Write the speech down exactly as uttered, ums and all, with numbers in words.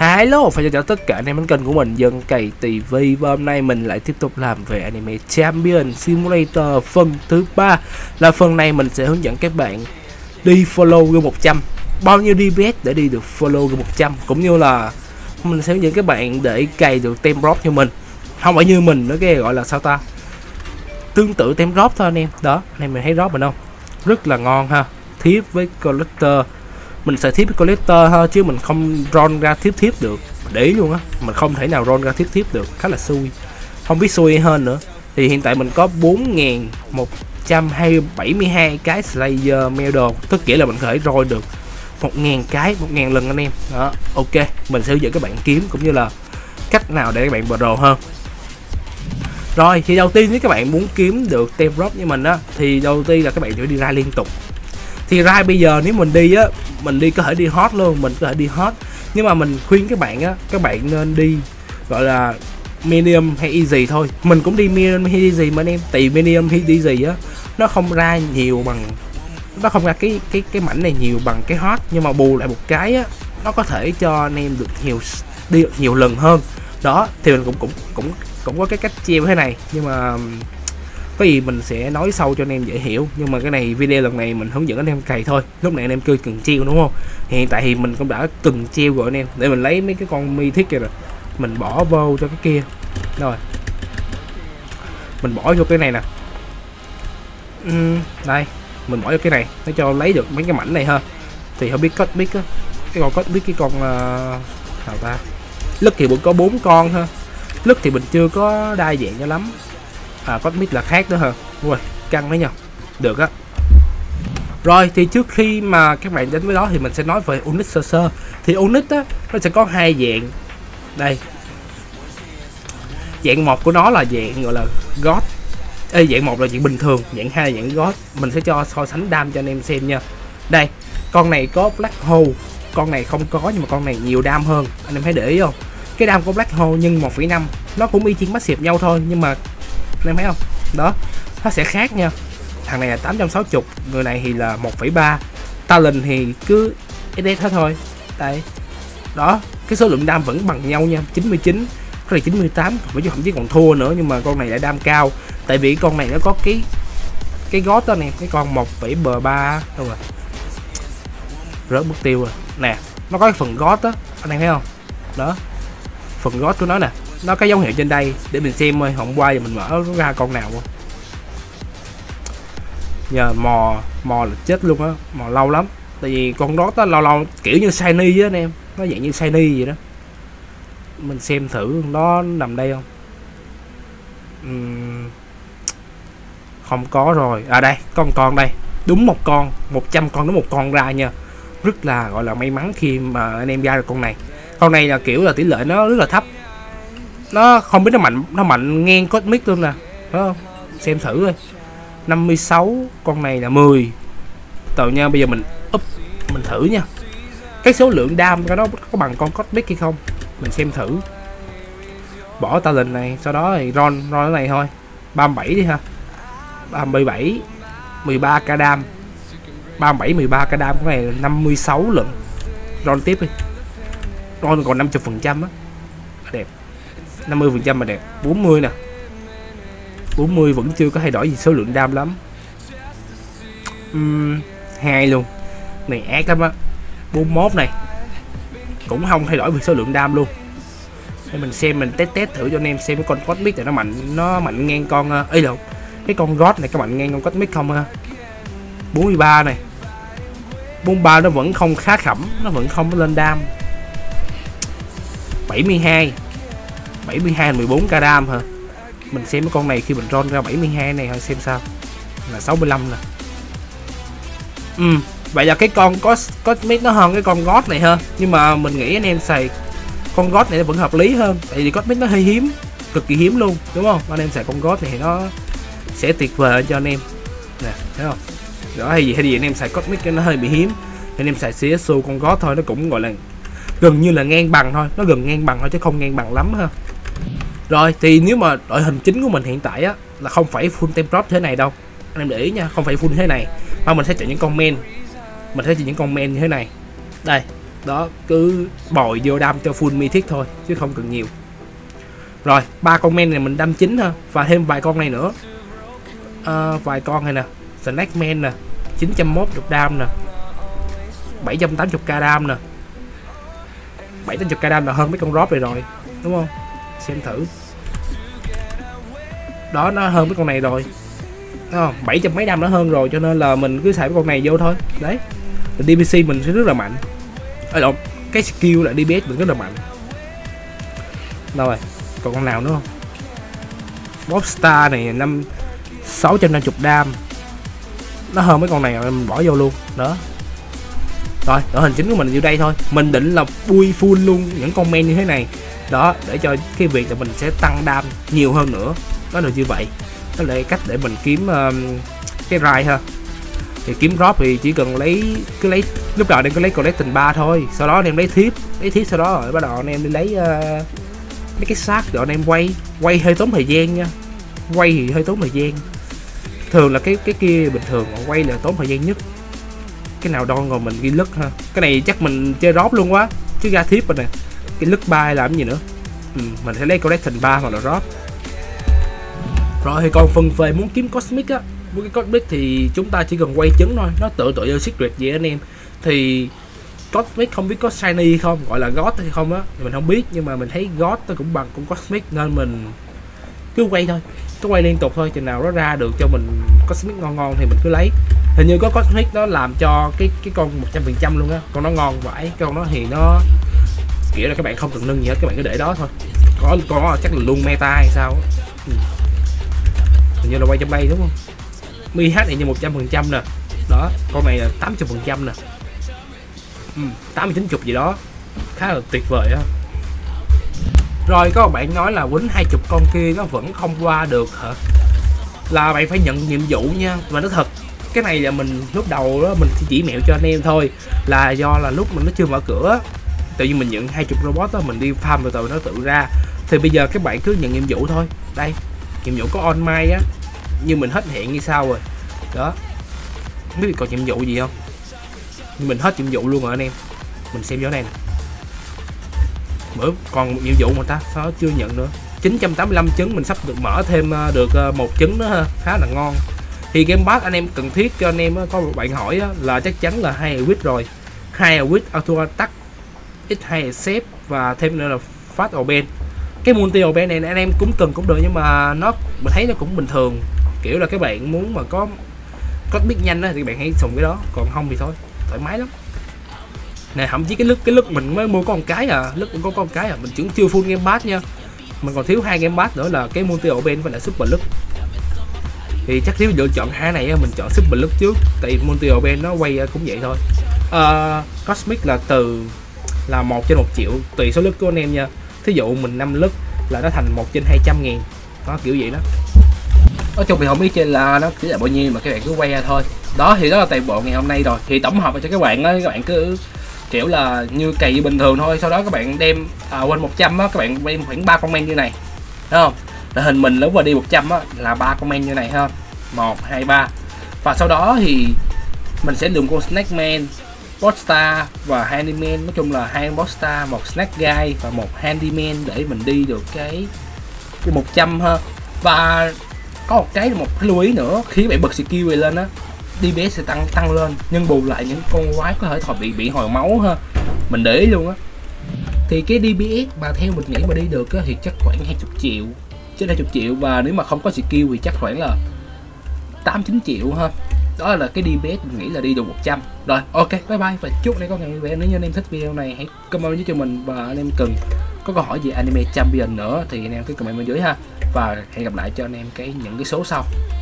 Hello, phải chào tất cả anh em đến kênh của mình Dân Cày ti vi. Và hôm nay mình lại tiếp tục làm về anime Champion Simulator phần thứ ba. Là phần này mình sẽ hướng dẫn các bạn đi follow game một trăm, bao nhiêu đê pê ét để đi được follow game một trăm, cũng như là mình sẽ hướng dẫn các bạn để cày được tem drop như mình. Không phải như mình nữa, cái gọi là sao ta, tương tự tem drop thôi anh em. Đó, anh em mình thấy drop mình không? Rất là ngon ha. Thiếp với collector, mình sẽ thiếp với collector thôi chứ mình không roll ra thiếp thiếp được. Để ý luôn á, mình không thể nào roll ra thiếp thiếp được, khá là xui. Không biết xui hơn nữa. Thì hiện tại mình có bốn nghìn một trăm bảy mươi hai cái Slayer medal, tức nghĩa là mình có thể roll được một nghìn cái, một nghìn lần anh em. Đó, ok, mình sẽ hướng dẫn các bạn kiếm cũng như là cách nào để các bạn pro hơn. Rồi, thì đầu tiên nếu các bạn muốn kiếm được tem drop như mình á, thì đầu tiên là các bạn phải đi ra liên tục. Thì ra bây giờ nếu mình đi á, mình đi có thể đi hot luôn, mình có thể đi hot. Nhưng mà mình khuyên các bạn á, các bạn nên đi gọi là medium hay easy thôi. Mình cũng đi medium hay easy mà anh em. Tại medium hay easy á, nó không ra nhiều bằng, nó không ra cái cái cái mảnh này nhiều bằng cái hot, nhưng mà bù lại một cái á, nó có thể cho anh em được nhiều đi được nhiều lần hơn. Đó, thì mình cũng cũng cũng cũng có cái cách treo thế này, nhưng mà có gì mình sẽ nói sâu cho anh em dễ hiểu. Nhưng mà cái này video lần này mình hướng dẫn anh em cày thôi. Lúc này anh em kêu cần treo đúng không? Hiện tại thì mình cũng đã từng treo rồi anh em. Để mình lấy mấy cái con mi thiết kia rồi mình bỏ vô cho cái kia. Rồi mình bỏ vô cái này nè. uhm, Đây mình bỏ vô cái này để cho lấy được mấy cái mảnh này ha. Thì không biết cosmic á, cái con cosmic, cái con uh, nào ta, lứt thì cũng có bốn con ha. Lứt thì mình chưa có đa dạng cho lắm. À, cosmic là khác nữa hả? Ui, căng đấy nhờ. Được á. Rồi, thì trước khi mà các bạn đến với đó thì mình sẽ nói về Onyx sơ sơ. Thì Onyx á, nó sẽ có hai dạng. Đây. Dạng một của nó là dạng gọi là God. Ê, dạng một là dạng bình thường, dạng hai là dạng God. Mình sẽ cho so sánh đam cho anh em xem nha. Đây, con này có Black Hole, con này không có, nhưng mà con này nhiều đam hơn. Anh em thấy để ý không? Cái đam của Black Hole nhân một phẩy năm, nó cũng y chang massive nhau thôi, nhưng mà anh em thấy không? Đó, nó sẽ khác nha. Thằng này là tám trăm sáu mươi, người này thì là một phẩy ba. Talent thì cứ ét ét hết thôi. Đây. Đó, cái số lượng đam vẫn bằng nhau nha, chín mươi chín, cái này chín mươi tám, thậm chí còn thua nữa, nhưng mà con này lại đam cao. Tại vì con này nó có cái cái gót đó nè, cái con một phẩy ba đâu rồi. Rớt mất tiêu rồi. Nè, nó có cái phần gót á, anh em thấy không? Đó. Phần gót của nó nè, nó có dấu hiệu trên đây để mình xem ơi, hôm qua giờ mình mở ra con nào không. Giờ mò mò là chết luôn á, mò lâu lắm. Tại vì con đó đó lâu lâu kiểu như shiny á anh em, nó dạng như shiny vậy đó. Mình xem thử nó nằm đây không. uhm, Không có rồi. À đây, con con đây, đúng một con, một trăm con đúng một con ra nha. Rất là gọi là may mắn khi mà anh em ra được con này. Con này là kiểu là tỷ lệ nó rất là thấp, nó không biết nó mạnh, nó mạnh ngang cosmic luôn nè, phải không? Xem thử thôi. năm mươi sáu, con này là mười. Tàu nha, bây giờ mình up mình thử nha. Cái số lượng đam của nó có bằng con cosmic hay không? Mình xem thử. Bỏ talent này, sau đó thì roll roll cái này thôi. ba mươi bảy đi ha. ba mươi bảy, mười ba k đam. ba mươi bảy mười ba k đam, cái này là năm mươi sáu lần. Roll tiếp đi. Roll còn năm mươi phần trăm á. Đẹp. năm mươi phần trăm mà đẹp. bốn mươi nè. bốn mươi vẫn chưa có thay đổi gì số lượng đam lắm. uhm, hai luôn. Này ác lắm á. bốn mươi mốt này cũng không thay đổi về số lượng đam luôn. Để mình xem, mình test test thử cho anh em xem cái con cosmic này nó mạnh, nó mạnh ngang con ấy đâu. Cái con God này có mạnh ngang con cosmic không ha? bốn mươi ba này. bốn mươi ba nó vẫn không khá khẩm, nó vẫn không có lên đam. bảy mươi hai. bảy mươi hai mười bốn k đam hả? Mình xem cái con này khi mình roll ra bảy mươi hai này xem sao. Là sáu mươi lăm nè. Ừ, vậy là cái con có cosmic nó hơn cái con God này ha. Nhưng mà mình nghĩ anh em xài con God này nó vẫn hợp lý hơn. Tại vì cosmic nó hơi hiếm, cực kỳ hiếm luôn, đúng không? Anh em xài con God này thì nó sẽ tuyệt vời cho anh em. Nè, thấy không? Đó, hay gì hay gì anh em xài cosmic nó hơi bị hiếm. Anh em xài xê ét u con God thôi, nó cũng gọi là gần như là ngang bằng thôi, nó gần ngang bằng thôi chứ không ngang bằng lắm ha. Rồi, thì nếu mà đội hình chính của mình hiện tại á là không phải full tem drop thế này đâu. Anh em để ý nha, không phải full thế này, mà mình sẽ chọn những con main. Mình sẽ chọn những con main như thế này. Đây, Đó, cứ bồi vô đam cho full mythic thôi chứ không cần nhiều. Rồi ba con men này mình đâm chín ha, và thêm vài con này nữa, à, vài con này nè, Snack Man nè, chín trăm mốt mươi đam nè, bảy trăm tám mươi k đam nè, bảy trăm tám mươi k đam là hơn mấy con drop này rồi đúng không? Xem thử, đó nó hơn mấy con này rồi, đúng không? bảy trăm mấy đam nó hơn rồi, cho nên là mình cứ xài mấy con này vô thôi. Đấy, đê pê xê mình sẽ rất là mạnh. À, lộn, cái skill là đê pê ét mình rất là mạnh. Rồi còn con nào nữa không? Bobstar này năm sáu trăm năm mươi đam, nó hơn mấy con này rồi, mình bỏ vô luôn. Đó, rồi đội hình chính của mình như đây thôi. Mình định là bui full luôn những con men như thế này đó, để cho cái việc là mình sẽ tăng đam nhiều hơn nữa. Đó là như vậy, đó là cách để mình kiếm uh, cái rai ha. Thì kiếm drop thì chỉ cần lấy, cứ lấy lúc đầu em cứ lấy collection ba thôi, sau đó anh em lấy thiếp, lấy thiếp sau đó rồi bắt đầu anh em đi lấy uh, mấy cái xác rồi anh em quay. Quay hơi tốn thời gian nha, quay thì hơi tốn thời gian. Thường là cái cái kia bình thường, còn quay là tốn thời gian nhất. Cái nào đo rồi mình ghi lứt ha. Cái này chắc mình chơi drop luôn quá chứ ra thiếp rồi nè. Cái lứt ba hay làm gì nữa. Ừ, mình sẽ lấy collection ba hoặc là drop. Rồi thì còn phần về muốn kiếm cosmic á, muốn cái cosmic thì chúng ta chỉ cần quay trứng thôi, nó tự tự như secret vậy anh em. Thì cosmic không biết có shiny không, gọi là god hay không á thì mình không biết, nhưng mà mình thấy god nó cũng bằng cũng cosmic, nên mình cứ quay thôi, cứ quay liên tục thôi, chừng nào nó ra được cho mình cosmic ngon ngon thì mình cứ lấy. Hình như có cosmic nó làm cho cái cái con một trăm phần trăm luôn á, con nó ngon vãi. Cái con đó thì nó kiểu là các bạn không cần nâng gì hết, các bạn cứ để đó thôi. Có con đó chắc là luôn meta hay sao á. Ừ. Hình như là quay trong đây đúng không? Mi hát này như một trăm phần trăm nè. Đó, con này là tám mươi phần trăm nè. Ừ, tám mươi chín mươi gì đó, khá là tuyệt vời á. Rồi có bạn nói là quýnh hai mươi con kia nó vẫn không qua được hả? Là bạn phải nhận nhiệm vụ nha. Và nó thật, cái này là mình lúc đầu đó mình chỉ mẹo cho anh em thôi, là do là lúc mình nó chưa mở cửa, tự nhiên mình nhận hai mươi robot đó, mình đi farm từ từ nó tự ra. Thì bây giờ các bạn cứ nhận nhiệm vụ thôi. Đây, nhiệm vụ có on mai á, nhưng mình hết hẹn như sao rồi. Đó, không biết còn nhiệm vụ gì không, nhưng mình hết nhiệm vụ luôn rồi anh em. Mình xem chỗ này nè, bữa còn một nhiệm vụ mà ta sao chưa nhận nữa. Chín trăm tám mươi lăm trứng, mình sắp được mở thêm được một trứng nữa ha, khá là ngon. Thì game pass anh em cần thiết cho anh em á, có một bạn hỏi á, là chắc chắn là hai quýt rồi, hai quýt auto attack, x hai save và thêm nữa là fast open. Cái multi open này anh em cũng cần cũng được, nhưng mà nó mình thấy nó cũng bình thường. Kiểu là các bạn muốn mà có có biết nhanh á thì bạn hãy dùng cái đó, còn không thì thôi, thoải mái lắm. Nè, thậm chí cái lứt cái lứt mình mới mua có một cái à, lứt cũng có con cái à, mình cũng chưa full game pass nha. Mình còn thiếu hai game pass nữa là cái multi open và lại super lứt. Thì chắc nếu lựa chọn hai này mình chọn super lứt trước, tại multi open nó quay cũng vậy thôi. Uh, cosmic là từ là một trên một triệu tùy số lứt của anh em nha. Thí dụ mình năm lứt là nó thành một trên hai trăm ngàn, đó kiểu vậy đó. Nói chung thì không biết trên là nó chỉ là bao nhiêu mà các bạn cứ quay ra thôi. Đó thì đó là toàn bộ ngày hôm nay rồi. Thì tổng hợp cho các bạn á, các bạn cứ kiểu là như cày bình thường thôi. Sau đó các bạn đem à, quên một trăm á, các bạn đem khoảng ba con men như này, đúng không? Là hình mình lúc mà đi một trăm á là ba con men như này ha, một hai ba. Và sau đó thì mình sẽ dùng con Snack Man, Bobstar và Handyman. Nói chung là hai Bobstar, một Snack Guy và một Handyman để mình đi được cái cái một trăm ha. Và có một cái một cái lưu ý nữa, khi bạn bật skill này lên á, đê pê ét sẽ tăng tăng lên, nhưng bù lại những con quái có thể thọ bị bị hồi máu ha. Mình để ý luôn á. Thì cái đê pê ét mà theo mình nghĩ mà đi được á, thì chắc khoảng hai mươi triệu, chứ hai mươi triệu. Và nếu mà không có skill thì chắc khoảng là tám chín triệu ha. Đó là cái đê pê ét mình nghĩ là đi được một trăm. Rồi, ok, bye bye và chúc anh em có ngày vui vẻ. Nếu như anh em thích video này hãy comment với cho mình, và anh em cần có câu hỏi gì anime champion nữa thì anh em cứ comment bên dưới ha. Và hẹn gặp lại cho anh em cái những cái số sau.